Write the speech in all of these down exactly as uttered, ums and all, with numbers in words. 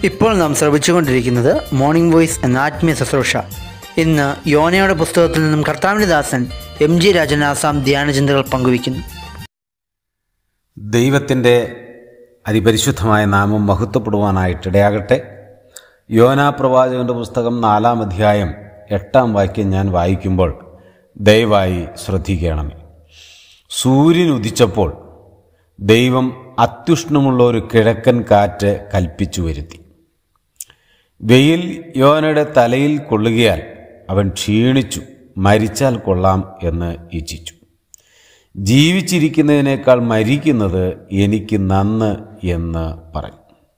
ഇപ്പോൾ നാം ശ്രവിച്ചുകൊണ്ടിരിക്കുന്നത് morning voice എന്ന ആത്മീയ ശുശ്രൂഷ. ഇന്ന് യോനയുടെ പുസ്തകത്തിൽ നിന്നും കർത്താവിൻ്റെ ദാസൻ എം ജി രാജൻ ആസാം ധ്യാനചിന്തകൾ പങ്കുവയ്ക്കുന്നു. ദൈവത്തിൻ്റെ അതിപരിശുദ്ധമായ നാമം മഹത്വപ്പെടുവാനായിട്ടിടയാകട്ടെ. യോനാ പ്രവാചകൻ്റെ പുസ്തകം നാലാം അധ്യായം എട്ടാം വാക്യം ഞാൻ വായിക്കുമ്പോൾ ദയവായി ശ്രദ്ധിക്കണമേ. സൂര്യൻ ഉദിച്ചപ്പോൾ ദൈവം അത്യുഷ്ണമുള്ള ഒരു കിഴക്കൻ കാറ്റ് കൽപ്പിച്ചു വരുത്തി. വെയിൽ യോനയുടെ തലയിൽ കൊള്ളുകയാൽ അവൻ ക്ഷീണിച്ചു, മരിച്ചാൽ കൊള്ളാം എന്ന് ഇച്ഛിച്ചു. ജീവിച്ചിരിക്കുന്നതിനേക്കാൾ മരിക്കുന്നത് എനിക്ക് നന്ന് എന്ന് പറഞ്ഞു.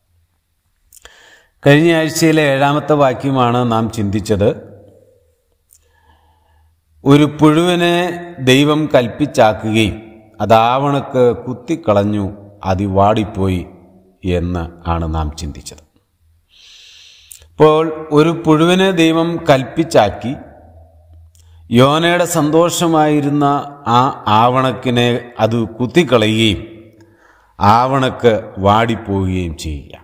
കഴിഞ്ഞ ആഴ്ചയിലെ ഏഴാമത്തെ വാക്യമാണ് നാം ചിന്തിച്ചത്. ഒരു പുഴുവിനെ ദൈവം കൽപ്പിച്ചാക്കുകയും അതാവണക്ക് കുത്തിക്കളഞ്ഞു, അത് വാടിപ്പോയി എന്ന് ആണ് നാം ചിന്തിച്ചത്. അപ്പോൾ ഒരു പുഴുവിനെ ദൈവം കൽപ്പിച്ചാക്കി യോനയുടെ സന്തോഷമായിരുന്ന ആ ആവണക്കിനെ അത് കുത്തിക്കളയുകയും ആവണക്ക് വാടിപ്പോവുകയും ചെയ്യുക.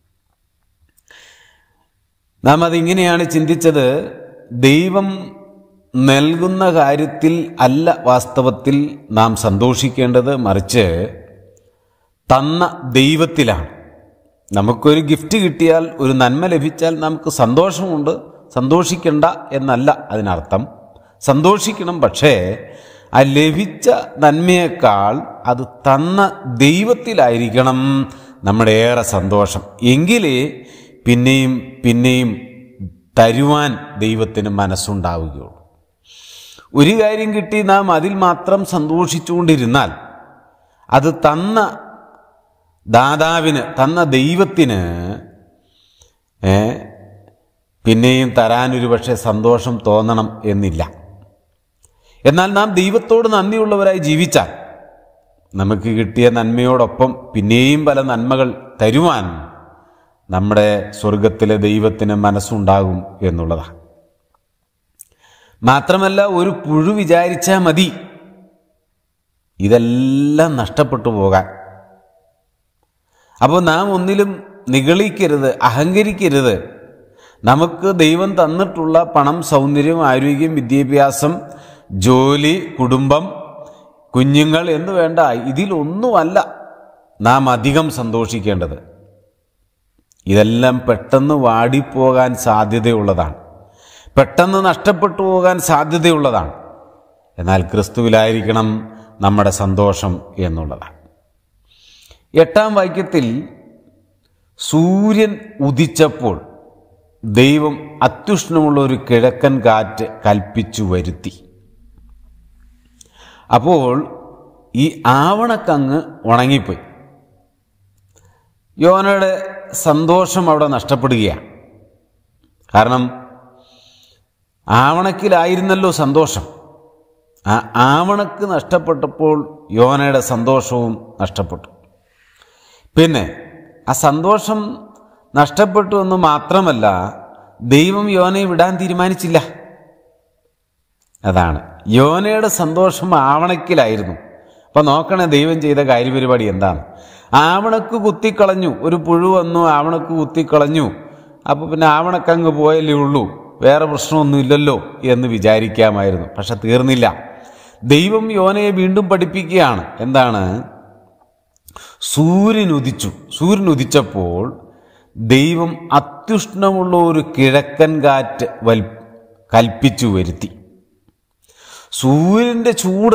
നാം അതിങ്ങനെയാണ് ചിന്തിച്ചത്. ദൈവം നൽകുന്ന കാര്യത്തിൽ അല്ല വാസ്തവത്തിൽ നാം സന്തോഷിക്കേണ്ടത്, മറിച്ച് തന്ന ദൈവത്തിലാണ്. നമുക്കൊരു ഗിഫ്റ്റ് കിട്ടിയാൽ, ഒരു നന്മ ലഭിച്ചാൽ നമുക്ക് സന്തോഷമുണ്ട്, സന്തോഷിക്കണ്ട എന്നല്ല അതിനർത്ഥം. സന്തോഷിക്കണം, പക്ഷേ ആ ലഭിച്ച നന്മയേക്കാൾ അത് തന്ന ദൈവത്തിലായിരിക്കണം നമ്മുടെ ഏറെ സന്തോഷം. എങ്കിലേ പിന്നെയും പിന്നെയും തരുവാൻ ദൈവത്തിന് മനസ്സുണ്ടാവുകയുള്ളൂ. ഒരു കാര്യം കിട്ടി നാം അതിൽ മാത്രം സന്തോഷിച്ചുകൊണ്ടിരുന്നാൽ അത് തന്ന ദാതാവിന്, തന്ന ദൈവത്തിന് പിന്നെയും തരാനൊരു പക്ഷേ സന്തോഷം തോന്നണം എന്നില്ല. എന്നാൽ നാം ദൈവത്തോട് നന്ദിയുള്ളവരായി ജീവിച്ചാൽ നമുക്ക് കിട്ടിയ നന്മയോടൊപ്പം പിന്നെയും പല നന്മകൾ തരുവാൻ നമ്മുടെ സ്വർഗത്തിലെ ദൈവത്തിന് മനസ്സുണ്ടാകും എന്നുള്ളതാണ്. മാത്രമല്ല, ഒരു പുഴു വിചാരിച്ചാൽ മതി ഇതെല്ലാം നഷ്ടപ്പെട്ടു പോകാൻ. അപ്പോൾ നാം ഒന്നിലും നിഗളിക്കരുത്, അഹങ്കരിക്കരുത്. നമുക്ക് ദൈവം തന്നിട്ടുള്ള പണം, സൗന്ദര്യം, ആരോഗ്യം, വിദ്യാഭ്യാസം, ജോലി, കുടുംബം, കുഞ്ഞുങ്ങൾ എന്ന് വേണ്ട, ഇതിലൊന്നുമല്ല നാം അധികം സന്തോഷിക്കേണ്ടത്. ഇതെല്ലാം പെട്ടെന്ന് വാടിപ്പോകാൻ സാധ്യതയുള്ളതാണ്, പെട്ടെന്ന് നഷ്ടപ്പെട്ടു പോകാൻ സാധ്യതയുള്ളതാണ്. എന്നാൽ ക്രിസ്തുവിലായിരിക്കണം നമ്മുടെ സന്തോഷം എന്നുള്ളതാണ്. എട്ടാം വാക്യത്തിൽ സൂര്യൻ ഉദിച്ചപ്പോൾ ദൈവം അത്യുഷ്ണമുള്ള ഒരു കിഴക്കൻ കാറ്റ് കൽപ്പിച്ചു വരുത്തി. അപ്പോൾ ഈ ആവണക്കങ്ങ് ഉണങ്ങിപ്പോയി. യോനയുടെ സന്തോഷം അവിടെ നഷ്ടപ്പെടുകയാണ്. കാരണം ആവണക്കിലായിരുന്നല്ലോ സന്തോഷം. ആ ആവണക്ക് നഷ്ടപ്പെട്ടപ്പോൾ യോനയുടെ സന്തോഷവും നഷ്ടപ്പെട്ടു. പിന്നെ ആ സന്തോഷം നഷ്ടപ്പെട്ടു എന്ന് മാത്രമല്ല, ദൈവം യോനയെ വിടാൻ തീരുമാനിച്ചില്ല. അതാണ്, യോനയുടെ സന്തോഷം ആവണക്കിലായിരുന്നു. അപ്പം നോക്കണേ ദൈവം ചെയ്ത കാര്യപരിപാടി എന്താണ്. ആവണക്ക് കുത്തിക്കളഞ്ഞു, ഒരു പുഴു വന്നു ആവണക്ക് കുത്തിക്കളഞ്ഞു. അപ്പോൾ പിന്നെ ആവണക്കങ്ങ് പോയല്ലേ ഉള്ളൂ, വേറെ പ്രശ്നമൊന്നുമില്ലല്ലോ എന്ന് വിചാരിക്കാമായിരുന്നു. പക്ഷെ തീർന്നില്ല. ദൈവം യോനയെ വീണ്ടും പഠിപ്പിക്കുകയാണ്. എന്താണ്? സൂര്യൻ ഉദിച്ചു. സൂര്യൻ ഉദിച്ചപ്പോൾ ദൈവം അത്യുഷ്ണമുള്ള ഒരു കിഴക്കൻ കാറ്റ് വൽ കൽപ്പിച്ചു വരുത്തി. സൂര്യൻ്റെ ചൂട്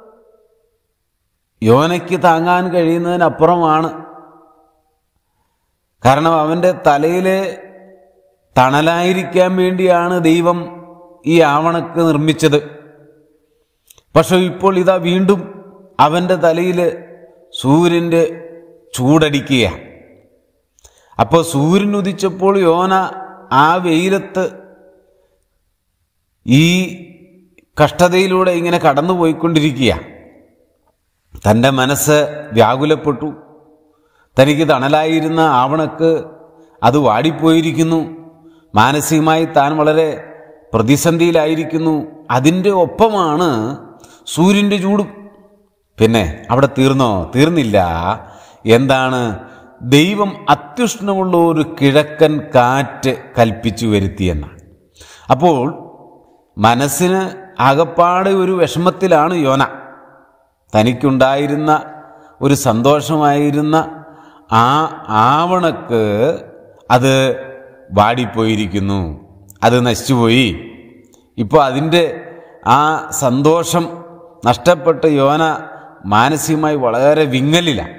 യോനയ്ക്ക് താങ്ങാൻ കഴിയുന്നതിനപ്പുറമാണ്. കാരണം അവൻ്റെ തലയിലെ തണലായിരിക്കാൻ വേണ്ടിയാണ് ദൈവം ഈ ആവണക്ക് നിർമ്മിച്ചത്. പക്ഷെ ഇപ്പോൾ ഇതാ വീണ്ടും അവൻ്റെ തലയിൽ സൂര്യൻ്റെ ചൂടടിക്കുക. അപ്പോൾ സൂര്യൻ ഉദിച്ചപ്പോൾ യോന ആ വെയിലത്ത് ഈ കഷ്ടതയിലൂടെ ഇങ്ങനെ കടന്നുപോയിക്കൊണ്ടിരിക്കുക. തൻ്റെ മനസ്സ് വ്യാകുലപ്പെട്ടു. തനിക്ക് തണലായിരുന്ന ആവണക്ക് അത് വാടിപ്പോയിരിക്കുന്നു. മാനസികമായി താൻ വളരെ പ്രതിസന്ധിയിലായിരിക്കുന്നു. അതിൻ്റെ ഒപ്പമാണ് സൂര്യൻ്റെ ചൂടും. പിന്നെ അവിടെ തീർന്നോ? തീർന്നില്ല. എന്താണ്? ദൈവം അത്യുഷ്ണമുള്ള ഒരു കിഴക്കൻ കാറ്റ് കൽപ്പിച്ചു വരുത്തിയെന്നാണ്. അപ്പോൾ മനസ്സിന് ആകപ്പാടെ ഒരു വിഷമത്തിലാണ് യോന. തനിക്കുണ്ടായിരുന്ന ഒരു സന്തോഷമായിരുന്ന ആ ആവണക്ക് അത് വാടിപ്പോയിരിക്കുന്നു, അത് നശിച്ചുപോയി. ഇപ്പോൾ അതിൻ്റെ ആ സന്തോഷം നഷ്ടപ്പെട്ട് യോന മാനസികമായി വളരെ വിങ്ങലിലാണ്.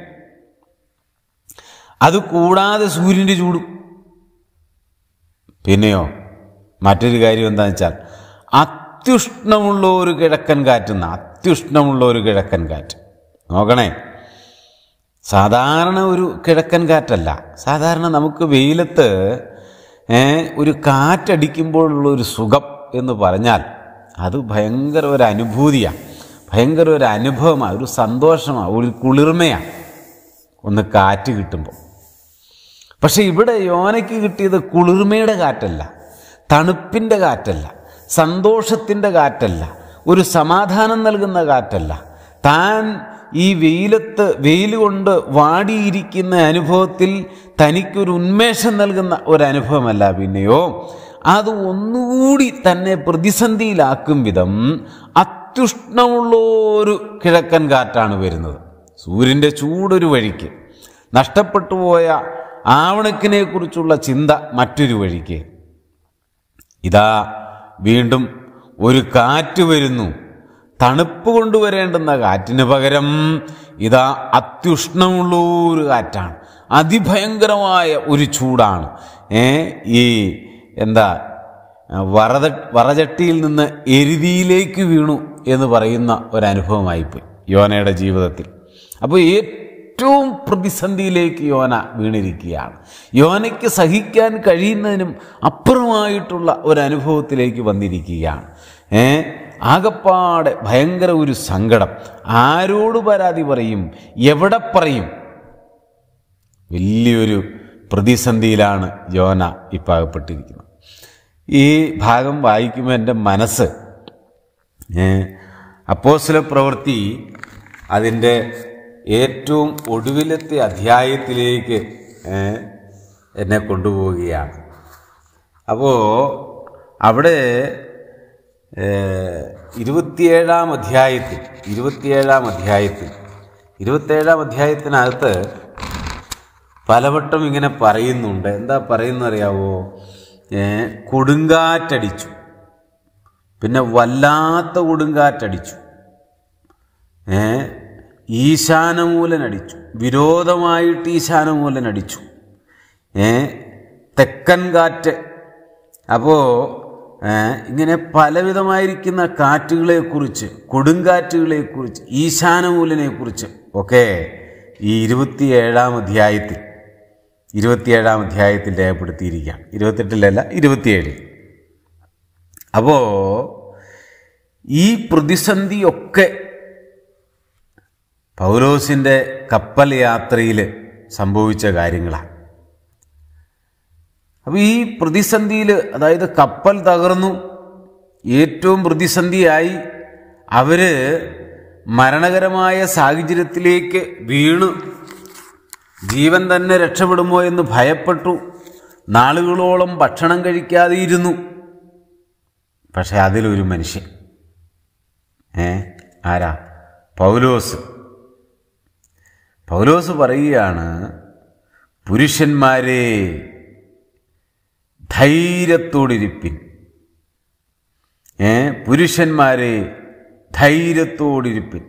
അതുകൂടാതെ സൂര്യൻ്റെ ചൂടും. പിന്നെയോ മറ്റൊരു കാര്യം എന്താണെന്ന് വെച്ചാൽ അത്യുഷ്ണമുള്ള ഒരു കിഴക്കൻ കാറ്റുന്ന അത്യുഷ്ണമുള്ള ഒരു കിഴക്കൻ കാറ്റ്. നോക്കണേ, സാധാരണ ഒരു കിഴക്കൻ കാറ്റല്ല. സാധാരണ നമുക്ക് വെയിലത്ത് ഒരു കാറ്റടിക്കുമ്പോഴുള്ള ഒരു സുഖം എന്ന് പറഞ്ഞാൽ അത് ഭയങ്കര ഒരു അനുഭൂതിയാണ്, ഭയങ്കര ഒരു അനുഭവമാണ്, ഒരു സന്തോഷമാണ്, ഒരു കുളിർമയാണ് ഒന്ന് കാറ്റ് കിട്ടുമ്പോൾ. പക്ഷെ ഇവിടെ യോനയ്ക്ക് കിട്ടിയത് കുളിർമയുടെ കാറ്റല്ല, തണുപ്പിൻ്റെ കാറ്റല്ല, സന്തോഷത്തിൻ്റെ കാറ്റല്ല, ഒരു സമാധാനം നൽകുന്ന കാറ്റല്ല. താൻ ഈ വെയിലത്ത് വെയിൽ കൊണ്ട് വാടിയിരിക്കുന്ന അനുഭവത്തിൽ തനിക്കൊരു ഉന്മേഷം നൽകുന്ന ഒരനുഭവമല്ല, പിന്നെയോ അത് ഒന്നുകൂടി തന്നെ പ്രതിസന്ധിയിലാക്കും വിധം അത്യുഷ്ണമുള്ള ഒരു കിഴക്കൻ കാറ്റാണ് വരുന്നത്. സൂര്യൻ്റെ ചൂടൊരു വഴിക്ക്, നഷ്ടപ്പെട്ടു പോയ ആവണക്കിനെ കുറിച്ചുള്ള ചിന്ത മറ്റൊരു വഴിക്ക്. ഇതാ വീണ്ടും ഒരു കാറ്റ് വരുന്നു. തണുപ്പ് കൊണ്ടുവരേണ്ടുന്ന കാറ്റിന് പകരം ഇതാ അത്യുഷ്ണമുള്ള ഒരു കാറ്റാണ്, അതിഭയങ്കരമായ ഒരു ചൂടാണ്. ഏ ഈ എന്താ വറത വറചട്ടിയിൽ നിന്ന് എരുതിയിലേക്ക് വീണു എന്ന് പറയുന്ന ഒരനുഭവമായിപ്പോയി യോനയുടെ ജീവിതത്തിൽ. അപ്പോൾ ഏറ്റവും പ്രതിസന്ധിയിലേക്ക് യോന വീണിരിക്കുകയാണ്. യോനയ്ക്ക് സഹിക്കാൻ കഴിയുന്നതിനും അപ്പുറമായിട്ടുള്ള ഒരനുഭവത്തിലേക്ക് വന്നിരിക്കുകയാണ്. ഏ ആകപ്പാടെ ഭയങ്കര ഒരു സങ്കടം. ആരോട് പരാതി പറയും, എവിടെ പറയും? വലിയൊരു പ്രതിസന്ധിയിലാണ് യോന ഇപ്പോൾ അകപ്പെട്ടിരിക്കുന്നത്. ഈ ഭാഗം വായിക്കുമ്പോൾ എൻ്റെ മനസ്സ് അപ്പോസ്തല പ്രവൃത്തി അതിൻ്റെ ഏറ്റവും ഒടുവിലത്തെ അധ്യായത്തിലേക്ക് എന്നെ കൊണ്ടുപോവുകയാണ്. അപ്പോൾ അവിടെ ഇരുപത്തിയേഴാം അധ്യായത്തിൽ ഇരുപത്തിയേഴാം അധ്യായത്തിൽ ഇരുപത്തിയേഴാം അധ്യായത്തിനകത്ത് പലവട്ടം ഇങ്ങനെ പറയുന്നുണ്ട്. എന്താ പറയുന്നറിയാവോ? കൊടുങ്കാറ്റടിച്ചു, പിന്നെ വല്ലാത്ത കൊടുങ്കാറ്റടിച്ചു, ഏ ഈശാനമൂലനടിച്ചു, വിരോധമായിട്ട് ഈശാനമൂലനടിച്ചു, ഏ തെക്കൻ കാറ്റ്. അപ്പോൾ ഇങ്ങനെ പലവിധമായിരിക്കുന്ന കാറ്റുകളെക്കുറിച്ച്, കൊടുങ്കാറ്റുകളെക്കുറിച്ച്, ഈശാനമൂലനെക്കുറിച്ച് ഒക്കെ ഈ ഇരുപത്തിയേഴാം അധ്യായത്തിൽ ഇരുപത്തിയേഴാം അധ്യായത്തിൽ രേഖപ്പെടുത്തിയിരിക്കുകയാണ്. ഇരുപത്തെട്ടിലല്ല, ഇരുപത്തിയേഴിൽ. അപ്പോൾ ഈ പ്രതിസന്ധിയൊക്കെ പൗലോസിൻ്റെ കപ്പൽ യാത്രയിൽ സംഭവിച്ച കാര്യങ്ങളാണ്. അപ്പോൾ ഈ പ്രതിസന്ധിയിൽ, അതായത് കപ്പൽ തകർന്നു, ഏറ്റവും പ്രതിസന്ധിയായി, അവർ മരണകരമായ സാഹചര്യത്തിലേക്ക് വീണു, ജീവൻ തന്നെ രക്ഷപ്പെടുമോ എന്ന് ഭയപ്പെട്ടു, നാളുകളോളം ഭക്ഷണം കഴിക്കാതെ ഇരുന്നു. പക്ഷെ അതിലൊരു മനുഷ്യൻ, ഏ ആരാ? പൗലോസ്. പൗലോസ് പറയുകയാണ്, പുരുഷന്മാരെ ധൈര്യത്തോടിരിപ്പിൻ, ഏ പുരുഷന്മാരെ ധൈര്യത്തോടിരിപ്പിൻ.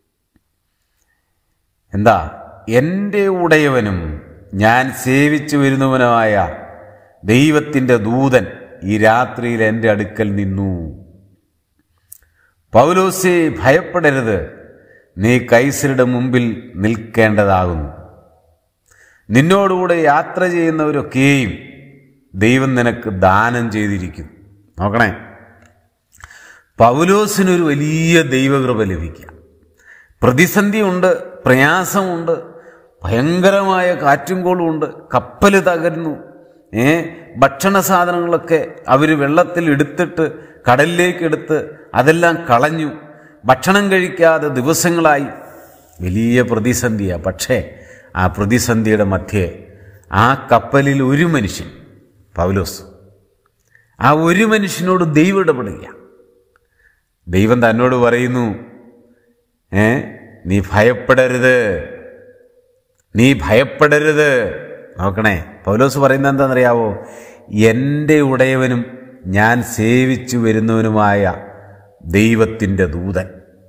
എന്താ? എൻ്റെ ഉടയവനും ഞാൻ സേവിച്ചു വരുന്നവനുമായ ദൈവത്തിൻ്റെ ദൂതൻ ഈ രാത്രിയിൽ എൻ്റെ അടുക്കൽ നിന്നു. പൗലോസേ, ഭയപ്പെടരുത്, നീ കൈസരുടെ മുമ്പിൽ നിൽക്കേണ്ടതാകുന്നു. നിന്നോടുകൂടെ യാത്ര ചെയ്യുന്നവരൊക്കെയും ദൈവം നിനക്ക് ദാനം ചെയ്തിരിക്കുന്നു. നോക്കണേ, പൗലോസിനൊരു വലിയ ദൈവകൃപ ലഭിക്കുക. പ്രതിസന്ധിയുണ്ട്, പ്രയാസമുണ്ട്, ഭയങ്കരമായ കാറ്റും കോളുമുണ്ട്, കപ്പൽ തകരുന്നു, ഏ ഭക്ഷണ സാധനങ്ങളൊക്കെ അവർ വെള്ളത്തിൽ എടുത്തിട്ട് കടലിലേക്ക് എടുത്ത് അതെല്ലാം കളഞ്ഞു, ഭക്ഷണം കഴിക്കാതെ ദിവസങ്ങളായി, വലിയ പ്രതിസന്ധിയാണ്. പക്ഷേ ആ പ്രതിസന്ധിയുടെ മധ്യേ ആ കപ്പലിൽ ഒരു മനുഷ്യൻ, പൗലോസ്, ആ ഒരു മനുഷ്യനോട് ദൈവം ഇടപെടുക. ദൈവം തന്നോട് പറയുന്നു, ഏ നീ ഭയപ്പെടരുത്, നീ ഭയപ്പെടരുത്. നോക്കണേ, പൗലോസ് പറയുന്നത് എന്താണെന്നറിയാവോ? എൻ്റെ ഉടയവനും ഞാൻ സേവിച്ചു വരുന്നവനുമായ ദൈവത്തിൻ്റെ ദൂതൻ.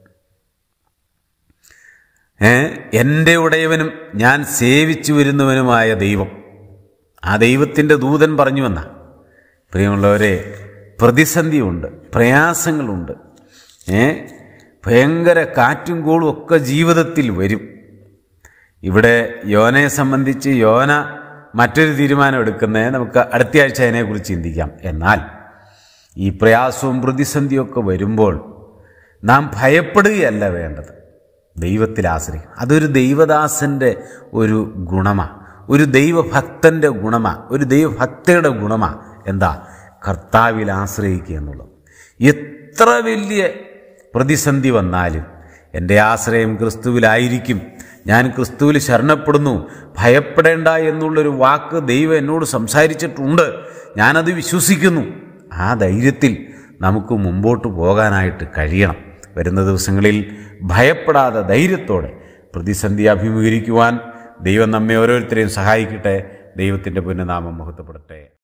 ഏ എൻ്റെ ഉടയവനും ഞാൻ സേവിച്ചു വരുന്നവനുമായ ദൈവം, ആ ദൈവത്തിൻ്റെ ദൂതൻ പറഞ്ഞു വന്ന. പ്രിയമുള്ളവരെ, പ്രതിസന്ധിയുണ്ട്, പ്രയാസങ്ങളുണ്ട്, ഏ ഭയങ്കര കാറ്റും കോളും ഒക്കെ ജീവിതത്തിൽ വരും. ഇവിടെ യോനയെ സംബന്ധിച്ച് യോന മറ്റൊരു തീരുമാനം എടുക്കുന്നത് നമുക്ക് അടുത്ത ആഴ്ച അതിനെക്കുറിച്ച് ചിന്തിക്കാം. എന്നാൽ ഈ പ്രയാസവും പ്രതിസന്ധിയൊക്കെ വരുമ്പോൾ നാം ഭയപ്പെടുകയല്ല വേണ്ടത്, ദൈവത്തിൽ ആശ്രയിക്കും. അതൊരു ദൈവദാസൻ്റെ ഒരു ഗുണമാണ്, ഒരു ദൈവഭക്തൻ്റെ ഗുണമാണ്, ഒരു ദൈവഭക്തയുടെ ഗുണമാണ്. എന്താ? കർത്താവിൽ ആശ്രയിക്കുക എന്നുള്ളത്. എത്ര വലിയ പ്രതിസന്ധി വന്നാലും എൻ്റെ ആശ്രയം ക്രിസ്തുവിലായിരിക്കും, ഞാൻ ക്രിസ്തുവിൽ ശരണപ്പെടുന്നു, ഭയപ്പെടേണ്ട എന്നുള്ളൊരു വാക്ക് ദൈവം എന്നോട് സംസാരിച്ചിട്ടുണ്ട്, ഞാനത് വിശ്വസിക്കുന്നു. ആ ധൈര്യത്തിൽ നമുക്ക് മുമ്പോട്ട് പോകാനായിട്ട് കഴിയണം. വരുന്ന ദിവസങ്ങളിൽ ഭയപ്പെടാതെ ധൈര്യത്തോടെ പ്രതിസന്ധി അഭിമുഖീകരിക്കുവാൻ ദൈവം നമ്മെ ഓരോരുത്തരെയും സഹായിക്കട്ടെ. ദൈവത്തിൻ്റെ പുണ്യനാമം മഹത്വപ്പെടട്ടെ.